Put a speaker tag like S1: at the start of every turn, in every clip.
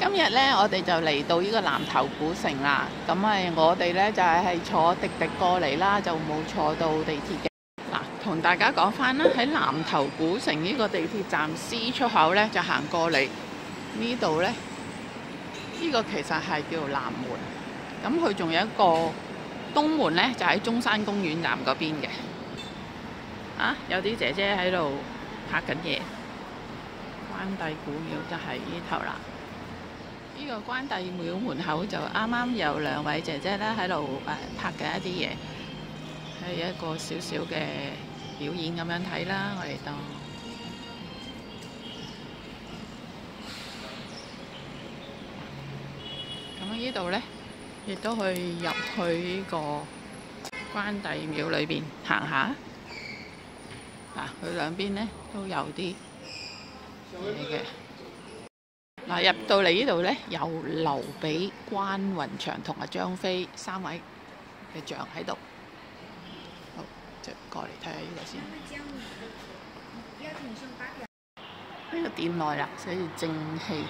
S1: 今日咧，我哋就嚟到呢個南頭古城啦。咁我哋咧就係坐滴滴過嚟啦，就冇坐到地鐵嘅。嗱，同大家講翻啦，喺南頭古城呢個地鐵站 C 出口咧，就行過嚟呢度咧。呢個其實係叫做南門。咁佢仲有一個東門咧，就喺中山公園站嗰邊嘅。有啲姐姐喺度拍緊嘢。關帝古廟就係呢頭啦。呢個關帝廟門口就啱啱有兩位姐姐咧喺度拍緊一啲嘢，係一個少少嘅表演咁樣睇啦，我哋當。咁呢度咧，亦都可以入去呢個關帝廟裏邊行下。佢兩邊咧都有啲嘢嘅。入到嚟呢度呢，有劉備、關雲長同阿張飛三位嘅像喺度。好，就過嚟睇下呢個先。呢個店內啦，寫住正氣。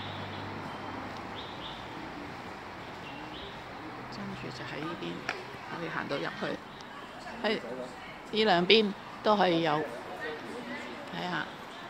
S1: 跟住就喺呢邊，可以行到入去。喺呢兩邊都可以有睇下。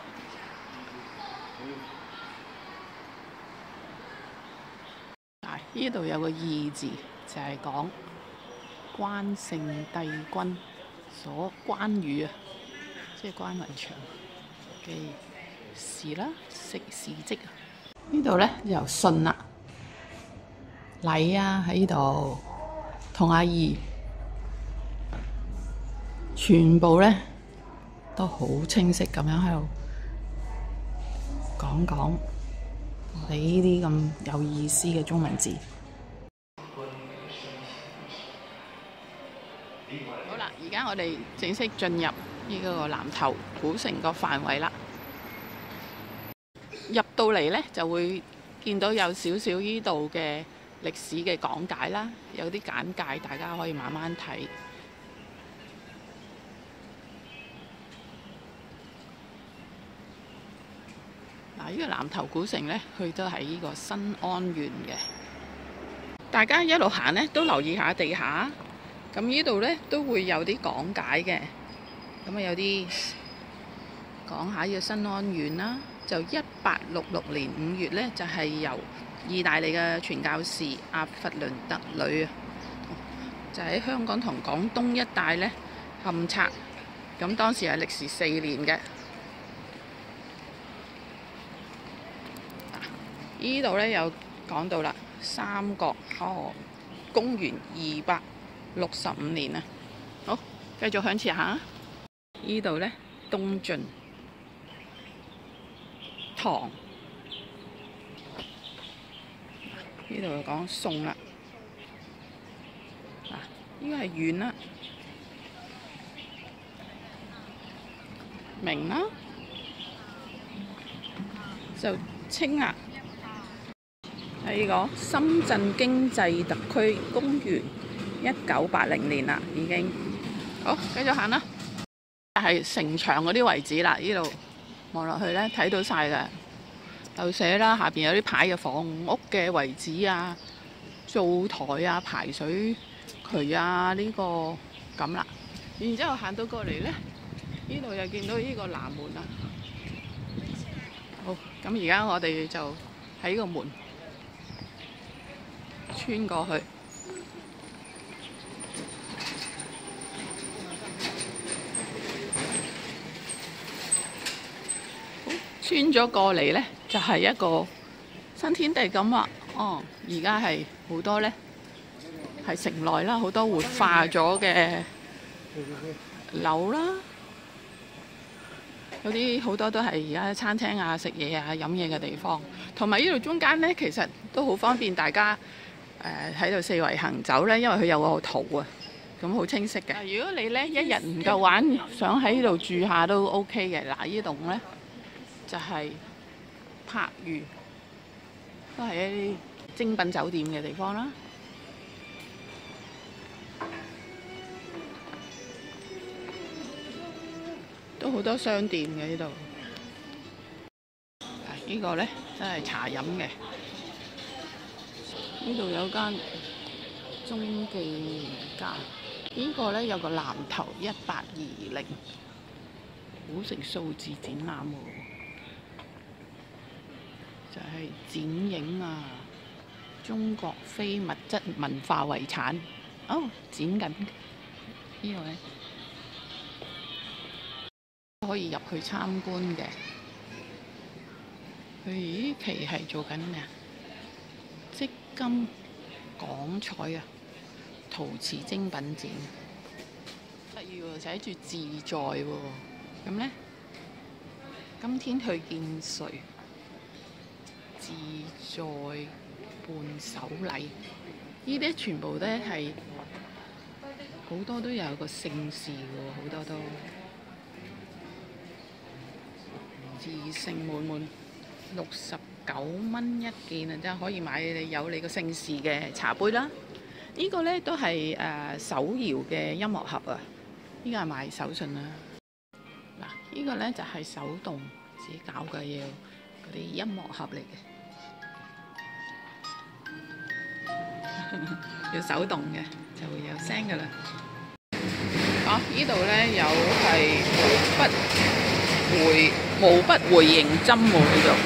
S1: 呢度有個義字，就係講關聖帝君所關羽啊，即係關雲長嘅事啦，事蹟啊。呢度咧有信啦、禮啊喺呢度，同阿義，全部咧都好清晰咁樣喺度講我哋呢啲咁有意思嘅中文字。好啦，而家我哋正式進入呢個南頭古城個範圍啦。入到嚟呢，就會見到有少少呢度嘅歷史嘅講解啦，有啲簡介，大家可以慢慢睇。呢個南頭古城呢，佢都係呢個新安縣嘅。大家一路行呢，都留意下地下。咁呢度呢，都會有啲講解嘅。咁有啲講下呢個新安縣啦。就1866年5月呢，就係由意大利嘅傳教士阿弗倫特呂就喺香港同廣東一帶呢勘察。咁當時係歷時4年嘅。呢度咧有講到啦，三國公元265年啊。好，繼續向前行。呢度咧東晉唐，呢度就講宋啦。呢個係元啦，明啦，就清啊。係呢個深圳經濟特區，公元1980年啦，已經。好，繼續行啦。係城牆嗰啲位置啦，呢度望落去咧睇到晒嘅，又寫啦，下邊有啲牌嘅房屋嘅位置啊、灶台啊、排水渠啊，呢個咁啦。然之後行到過嚟咧，呢度又見到呢個南門啦。好，咁而家我哋就喺呢個門穿過去，穿咗過嚟呢，就係一個新天地咁啊！而家係好多呢，係城內啦，好多活化咗嘅樓啦，有啲好多都係而家餐廳啊、食嘢啊、飲嘢嘅地方，同埋呢度中間呢，其實都好方便大家。喺度四圍行走咧，因為佢有個圖啊，咁好清晰嘅。如果你咧一日唔夠玩，想喺呢度住下都 OK 嘅。嗱，呢棟咧就係柏御，都係一啲精品酒店嘅地方啦。都好多商店嘅呢度。呢個咧都係茶飲嘅。 呢度有間中記名家，呢個呢有個南投1820古城數字展覽喎，就係展影啊中國非物質文化遺產。哦，展緊呢個呢可以入去參觀嘅。佢呢期係做緊咩啊？織金廣彩啊，陶瓷精品展，得意喎，寫住自在喎。咁呢，今天去見誰？自在伴手禮，呢啲全部都係好多都有個姓氏喎，好多都自性滿滿，69蚊一件啊，真係可以買你有你個姓氏嘅茶杯啦。呢個呢都係手搖嘅音樂盒啊，呢個係賣手信啦。嗱，呢個呢就係手動自己搞嘅嘢，嗰啲音樂盒嚟嘅。要手動嘅就會有聲㗎啦。呢度呢有係毛筆回形針喎，呢度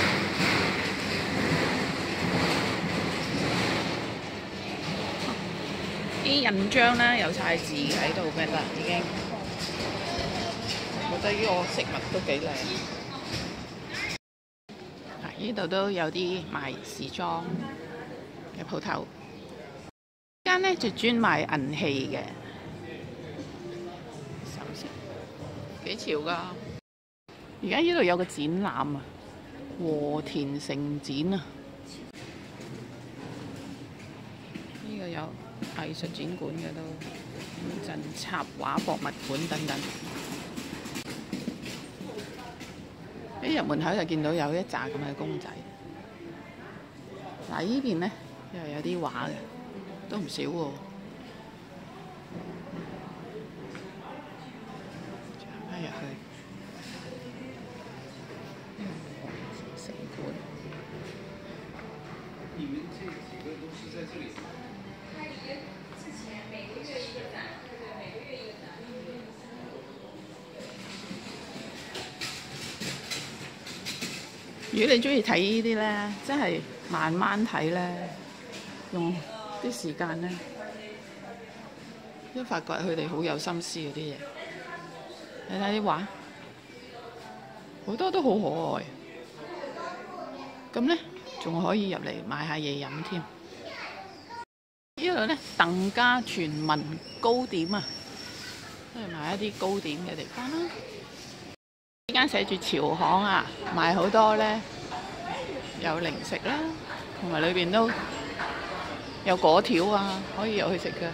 S1: 啲印章呢有晒字喺度嘅啦，已經。我覺得呢個飾物都幾靚。呢度都有啲賣時裝嘅鋪頭。呢間呢就專賣銀器嘅，首飾幾潮㗎。而家呢度有個展覽啊，和田城展啊，呢個有藝術展館嘅都，深圳插畫博物館等等。一入門口就見到有一紮咁嘅公仔。嗱，呢邊呢又有啲畫嘅。都唔少喎，行翻入去，城館。如果你中意睇呢啲呢，真係慢慢睇呢，用啲時間呢，都發覺佢哋好有心思嗰啲嘢。你睇啲畫，好多都好可愛。咁呢，仲可以入嚟買下嘢飲添。呢度呢，鄧家全民糕點啊，都係買一啲糕點嘅地方啦。呢間寫住潮巷啊，賣好多呢，有零食啦，同埋裏邊都有果條啊，可以入去食嘅。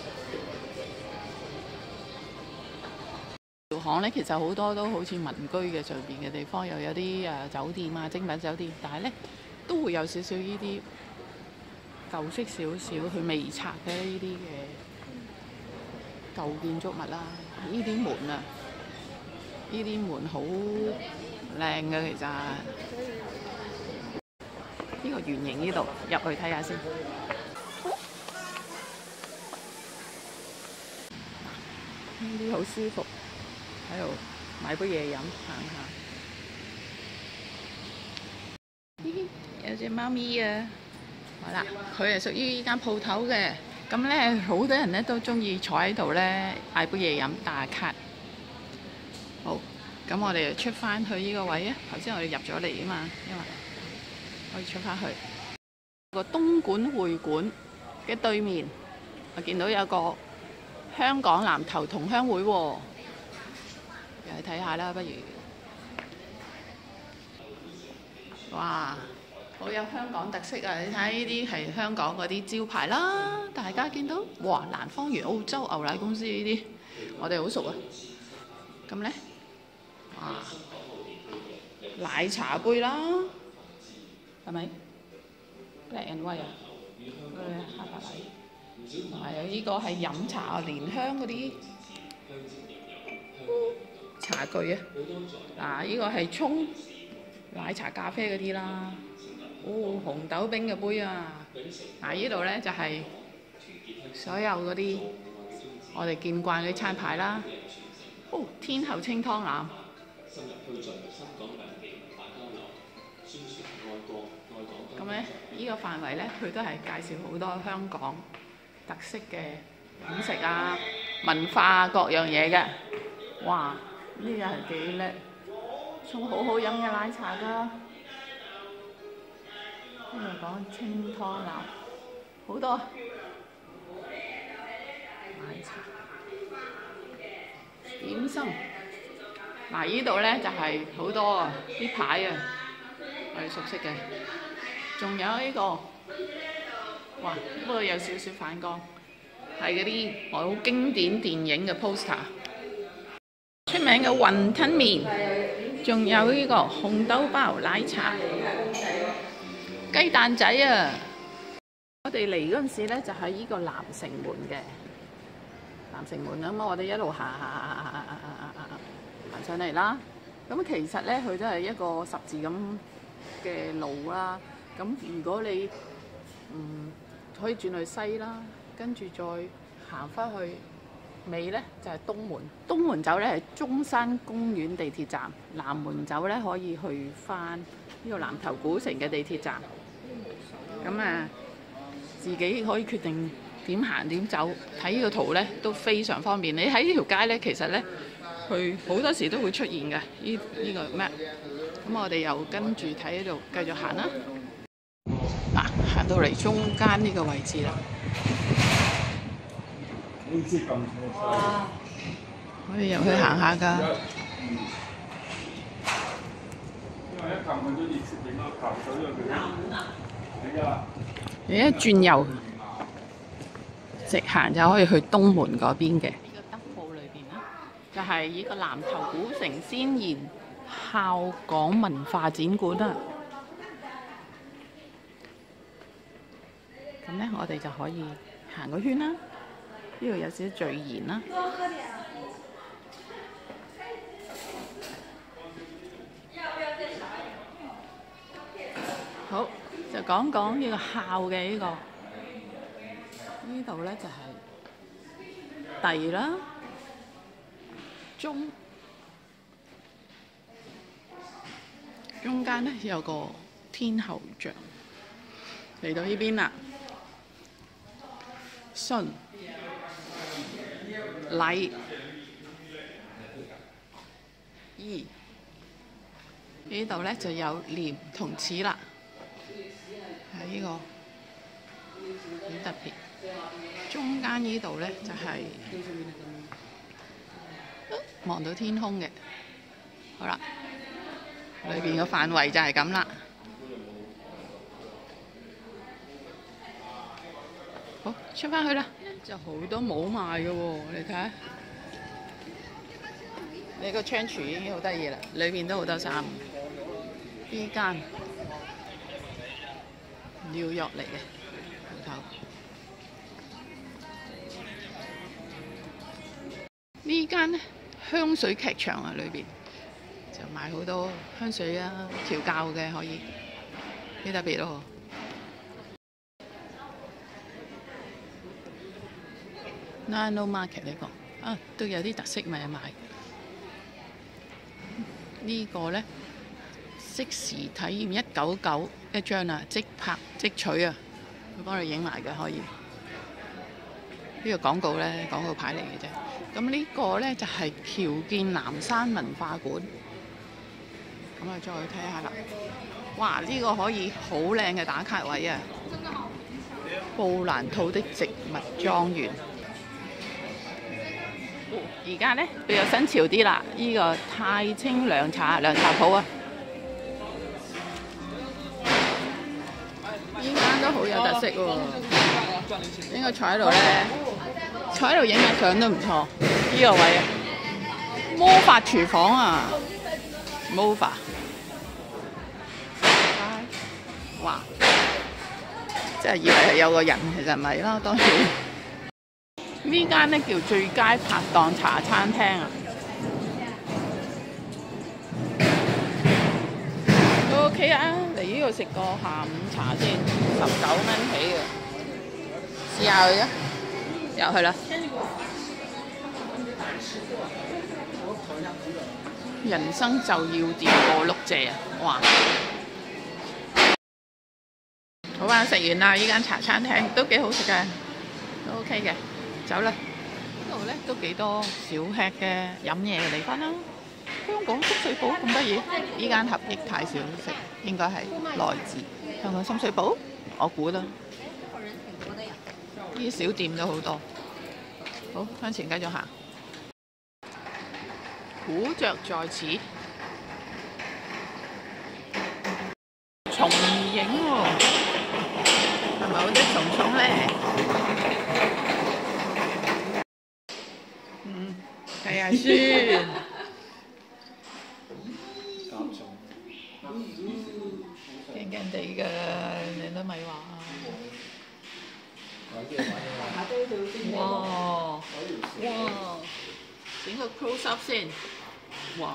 S1: 潮巷呢，其實好多都好似民居嘅上邊嘅地方，又有啲酒店啊、精品酒店，但係呢都會有少少呢啲舊式少少，佢未拆嘅呢啲嘅舊建築物啦。呢啲門啊，呢啲門好靚嘅，其實。呢個圓形呢度入去睇下先。呢啲好舒服，喺度買杯嘢飲，行下。有隻貓咪啊！好啦，佢係屬於呢間鋪頭嘅。咁咧，好多人咧都中意坐喺度咧，嗌杯嘢飲，打下卡。好，咁我哋就出翻去呢個位啊。頭先我哋入咗嚟啊嘛，因為可以出翻去個東莞會館嘅對面，我見到有個香港南投同鄉會喎，入去睇下啦，不如。哇！好有香港特色啊！你睇呢啲係香港嗰啲招牌啦，大家見到哇，蘭芳園澳洲牛奶公司呢啲，我哋好熟啊。咁咧，哇，奶茶杯啦，係咪 ？Black and White 啊，黑白奶，同埋有呢個係飲茶啊，蓮香嗰啲茶具啊。嗱，呢個係沖奶茶、咖啡嗰啲啦。哦，紅豆冰嘅杯啊， 嗱，呢度咧就係所有嗰啲我哋見慣嗰啲餐牌啦。哦，天后清湯腩。咁咧，呢個範圍咧，佢都係介紹好多香港特色嘅飲食啊、文化啊各樣嘢嘅。哇！呢個係幾叻，仲好好飲嘅奶茶㗎。呢度講清湯腩，好多奶茶、點心。嗱，呢度咧就係好多啊啲牌啊，我哋熟悉嘅。仲有呢個，哇！不過有少少反光，係嗰啲好經典電影嘅 poster。出名嘅雲吞麵，仲有呢個紅豆包奶茶、雞蛋仔啊！我哋嚟嗰陣時咧，就喺呢個南城門嘅南城門咁，我哋一路行上嚟啦。咁其實咧，佢都係一個十字咁嘅路啦。咁如果你可以轉去西啦，跟住再行翻去尾咧就係東門。東門走咧係中山公園地鐵站，南門走咧可以去翻呢個南頭古城嘅地鐵站。咁啊，自己可以決定點行點走。睇呢個圖咧都非常方便。你喺呢條街咧，其實咧佢好多時都會出現嘅呢個咩？咁我哋又跟住睇呢度繼續行啦。嗱，行到嚟中間呢個位置啦，可以入去行下㗎。你一轉右，直行就可以去東門嗰邊嘅。呢個德報裏邊啦，就係呢個南頭古城先賢孝港文化展館啦。咁咧，我哋就可以行個圈啦。呢度有少少序言啦。好，就講講呢個孝嘅呢個。呢度咧就係弟啦、中間咧有個天后像。嚟到呢邊啦。信、禮、義，呢度咧就有廉同恥啦，係呢個好特別。中間呢度咧就係望到天空嘅，好啦，裏邊嘅範圍就係咁啦。好，出返去啦，就好多帽賣嘅喎，你睇下。你個窗櫥已經好得意啦，裏邊都好多衫。呢間紐約嚟嘅鋪頭。呢間咧香水劇場啊，裏邊就賣好多香水啊，調教嘅可以，幾特別咯。Nano Market 呢個啊都有啲特色咪賣。呢個咧即時體驗199一張啊，即拍即取啊，佢幫你影埋嘅可以。呢個廣告咧廣告牌嚟嘅啫。咁呢個咧就係僑建南山文化館。咁啊，再睇下啦。哇！呢個可以好靚嘅打卡位啊！布蘭兔的植物莊園。而家咧佢又新潮啲啦，呢個太清涼茶鋪啊，呢間都好有特色喎。應該坐喺度咧，坐喺度影下相都唔錯。呢個位啊，魔法廚房啊，魔法，哇！真係以為係有個人，其實唔係啦，當然。呢間咧叫最佳拍檔茶餐廳啊，都 OK 啊，嚟呢度食個下午茶先，19蚊起嘅，試下佢啊，入去啦。人生就要掂過碌蔗啊！哇！好啊，食完啦！呢間茶餐廳都幾好食嘅，都 OK 嘅，走啦。呢度咧都幾多小吃嘅飲嘢嘅地方啦。香港深水埗咁得意，呢間合益泰小食應該係來自香港深水埗，我估啦。啲小店都好多。好，向前繼續行。古著在此，蟲影喎，係咪好多蟲蟲咧？睇下先。驚驚地㗎，你都咪話啊！哇！整個 close up 先。哇！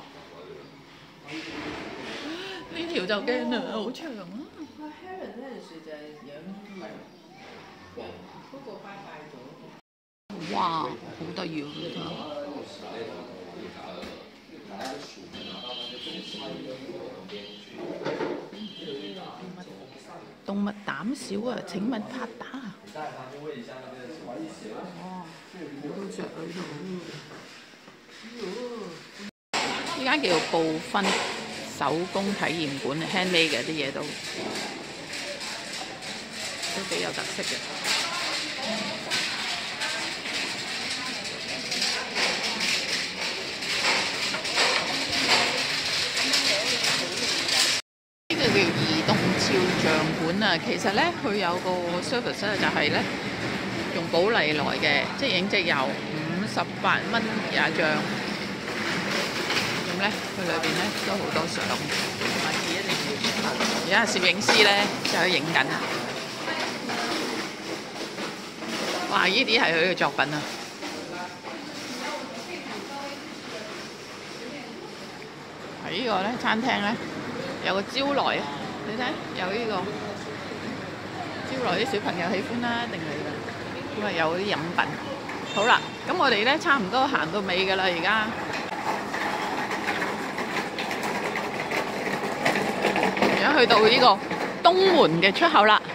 S1: 呢條就驚啦，好長啊！Helen 嗰陣時就係養嗰個拜拜咗。哇！好得意喎！動物膽小啊！請問拍打啊？哇！好多隻喺度。呢間叫做布芬手工體驗館 ，handmade 嘅啲嘢都幾有特色嘅。呢個叫移動肖像館啊，其實咧佢有個 service 咧就係咧用寶麗來嘅，即係影隻油58蚊一張。咧，佢裏邊咧都好多相，而家攝影師咧就喺度影緊。哇！呢啲係佢嘅作品啊！呢個咧餐廳咧有個招來啊，你睇有呢個招來啲小朋友喜歡啦，定係咁啊有啲飲品。好啦，咁我哋咧差唔多行到尾㗎啦，而家。而家去到呢個東門嘅出口啦。